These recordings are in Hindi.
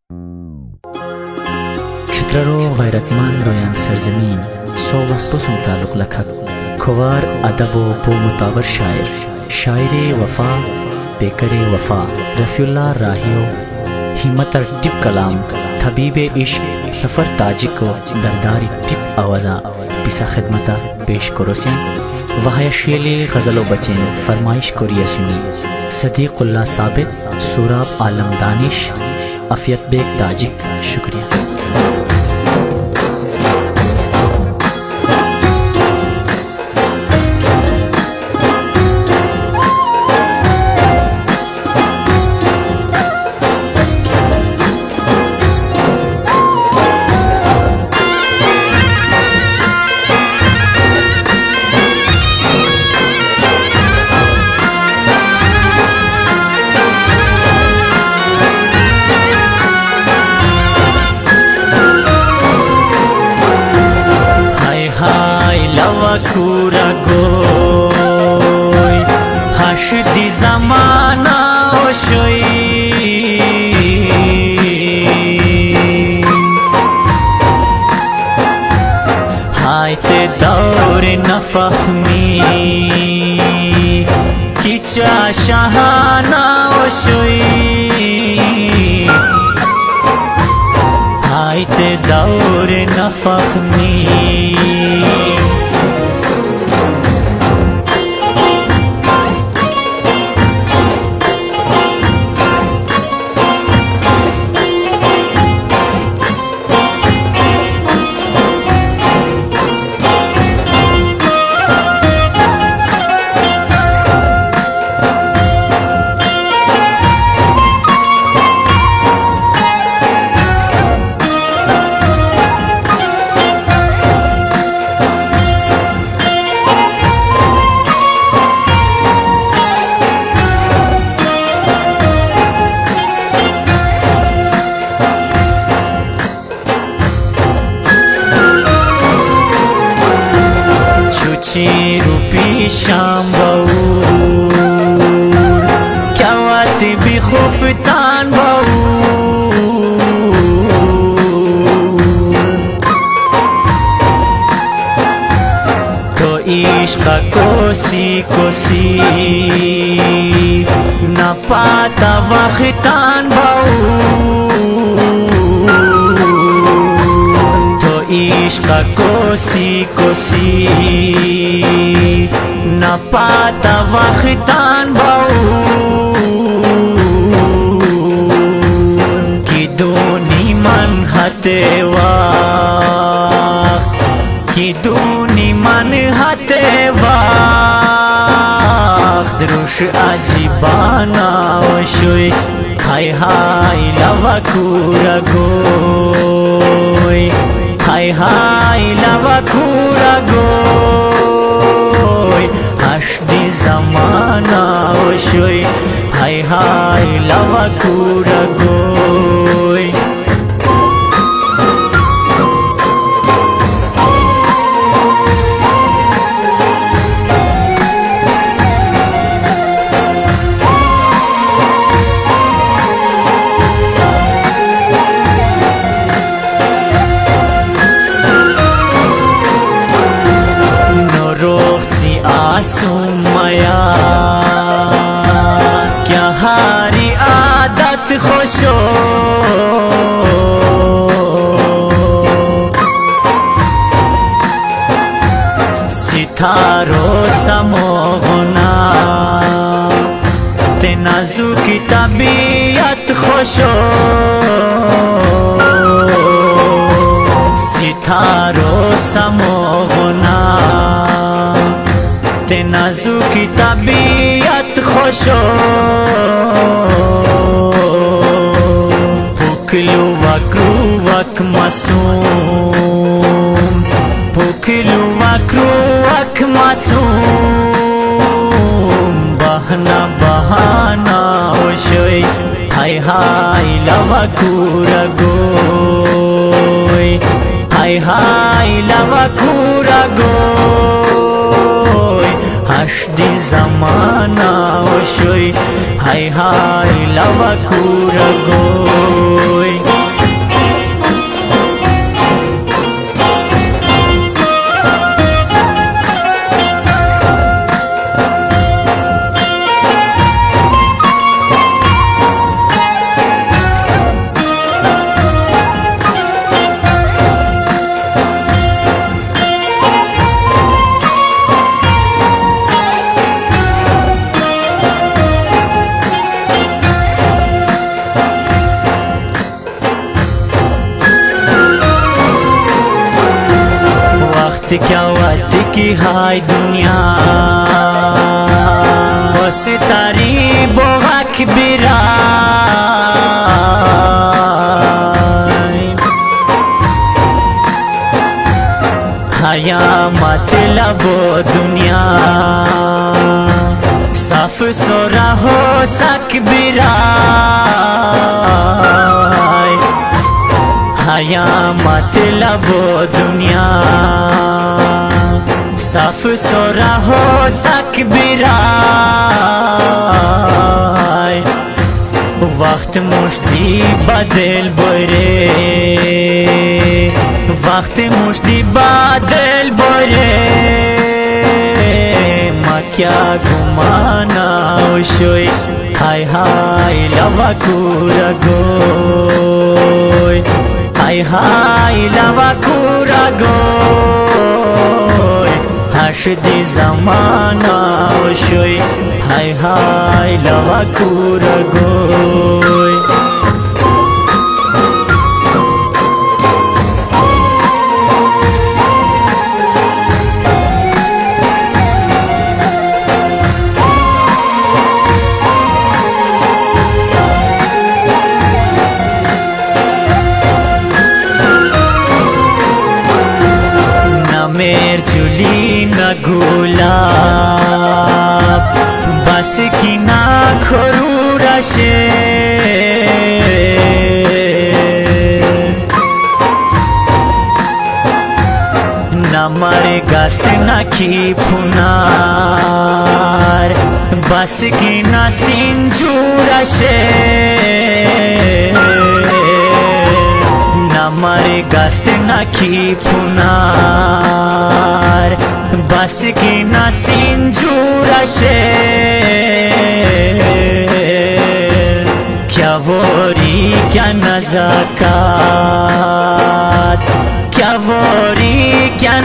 चित्ररो गैरतमंद रोयान सरजमीन सौ वस्पों ताल्लुक लखक खुवार अदब बो मुतावर शायर वफा बेकरे वफा रफ़ीउल्लाह राहियो हिम्मत टिप कलाम तबीब इश्क सफ़र ताजिको दरदारी टिप आवाज़ा पिसा खिदमता पेश करोसियन वहाय शेले गज़लो बचें फरमाइश कोरिया सुनी सदीक़ुल्लाह साबित सूराब आलम दानिश अफ़ियत बेग ताजिक शुक्रिया। Kura goy hashdi zamana oshoy hayte daur nafahmi kicha shahana oshoy hayte daur nafahmi रूपी शाम बाऊर क्या बात भी खुफतान बाऊर तो इश्क कोसी कोसी न पाता वक्तान बाऊर इश्क कोसी कोसी न पाता वक्तान बाऊर की दूनी मन हते वक्त की दूनी मन हते वक्त रुश अजीबाना ओशोय हाय हाय लवा कुरा गोय हाय हाय लवा कुरा गोय हश्दी ज़माना ओशोय हाय हाय लवा कुरा गोय सुमया क्या हारी आदत खुशो सितारो समोगना ते नाजुकी तबीयत खुशो सितारो समोगना ते नाजुकी तबीयत खुशो पुखलू वक्रू वक मासूम पुखलू वक्रू वक मासूम बहना बहाना ओशोय हाय हाय लवा कुरा गोय हाय हाय लवा कुरा गोय हश्दी ज़माना ओशोय हाय हाय लवा कुरा गोय वक्त क्या वक्त की हाय दुनिया सितारी बोहक बिराय हया मतलब दुनिया साफ सोरा हो सक बिराय हया मतलब दुनिया साफ सोरा हो सक बिराय वक्त मुश्ती बदल बोरे वक्त मुश्ती बदल बोरे मा क्या घुमाना शोय हाय हाय लवा कुरा गोय हाय हाय लवा कुरा गोय हशदी जमाना शोय हाय हाय लवा कुरा गोय मेर चुली न गुलाब बस की ना खोरू रशे न मरे गस्त न की फुनार बस की ना सिंजू रशे हमारे गस्त न की फुनार बस की न सिंजूर शे क्या वोरी क्या नज़ाकत क्या वोरी क्या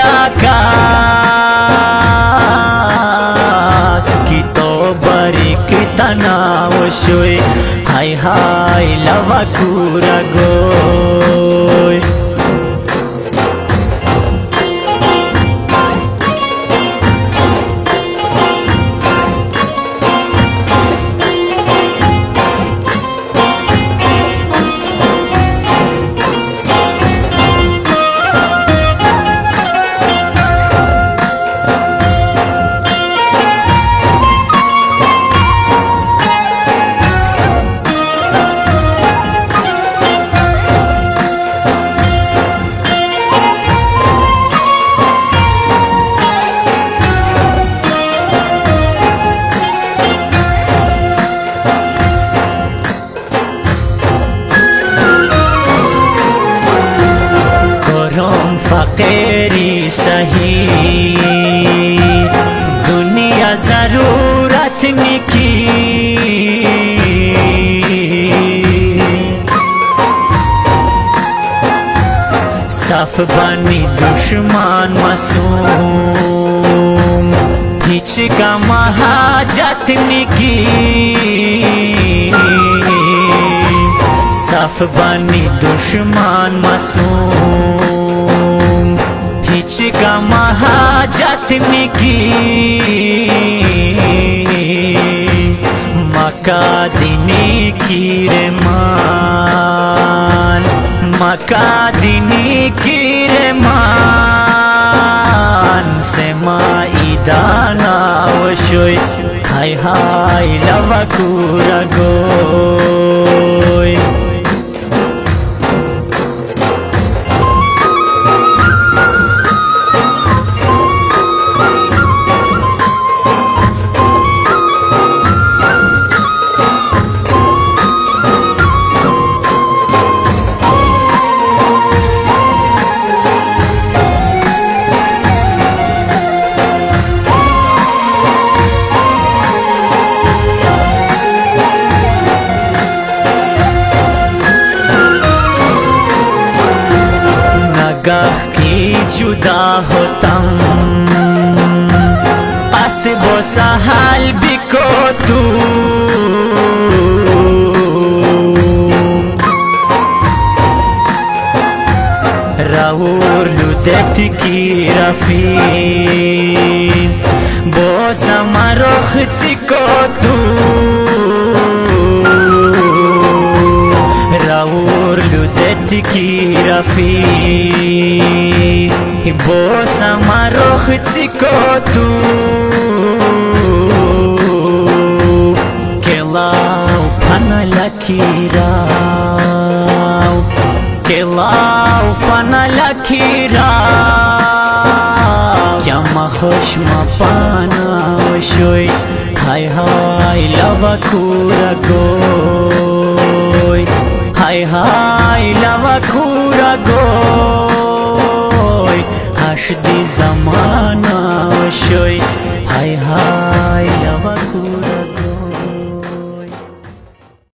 नज़ाकत की तो बारीक तनाव शोय हाय हाय लवा कुरा गोय फकीरी सही दुनिया जरूरत निकी साफ बनी दुश्मन मासूम हिच का महाजत निकी साफ बनी दुश्मन मासूम हिच का महाजत निकी मका दिनी की रे मान मका दिनी की रे मान से माईदाना वशोय हाय हाय लवा कुरा गोय गाह की जुदा होतम अस्त बोसा हाल बिको तू राउर लुत لودت کی رفی باز مرا خطی کدو راور لودت کی رفی باز مرا خطی کدو کلاو پنا لکی راو کلاو پنا لکی راو کیا ما خوش ما پانا شوی های های لوا کورا گوی های های لوا کورا گوی هشتی زمانا شوی های های